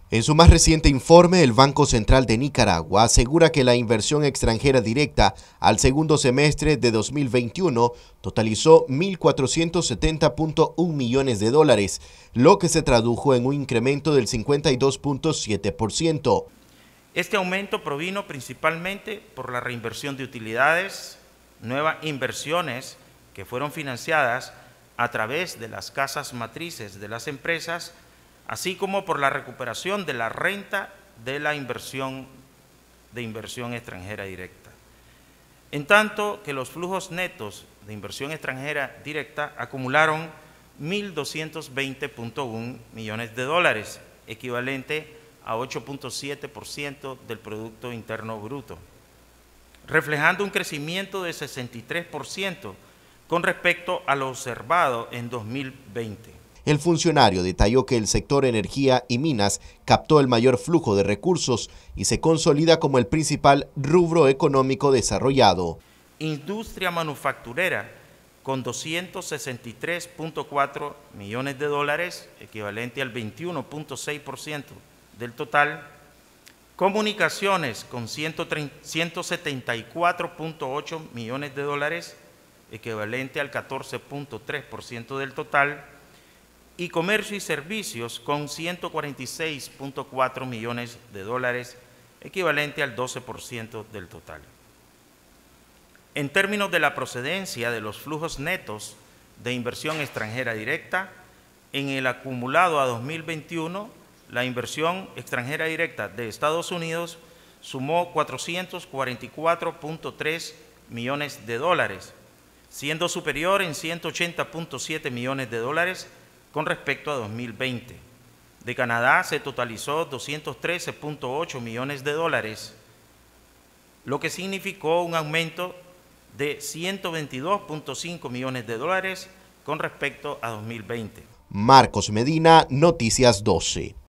En su más reciente informe, el Banco Central de Nicaragua asegura que la inversión extranjera directa al segundo semestre de 2021 totalizó 1.470.1 millones de dólares, lo que se tradujo en un incremento del 52.7%. Este aumento provino principalmente por la reinversión de utilidades, nuevas inversiones que fueron financiadas a través de las casas matrices de las empresas, así como por la recuperación de la renta de la inversión extranjera directa. En tanto que los flujos netos de inversión extranjera directa acumularon 1.220.1 millones de dólares, equivalente a 8.7% del Producto Interno Bruto, reflejando un crecimiento de 63% con respecto a lo observado en 2020. El funcionario detalló que el sector energía y minas captó el mayor flujo de recursos y se consolida como el principal rubro económico desarrollado. Industria manufacturera con 263.4 millones de dólares, equivalente al 21.6% del total. Comunicaciones con 174.8 millones de dólares, equivalente al 14.3% del total. Y comercio y servicios con 146.4 millones de dólares, equivalente al 12% del total. En términos de la procedencia de los flujos netos de inversión extranjera directa, en el acumulado a 2021, la inversión extranjera directa de Estados Unidos sumó 444.3 millones de dólares, siendo superior en 180.7 millones de dólares con respecto a 2020. De Canadá se totalizó 213.8 millones de dólares, lo que significó un aumento de 122.5 millones de dólares con respecto a 2020. Marcos Medina, Noticias 12.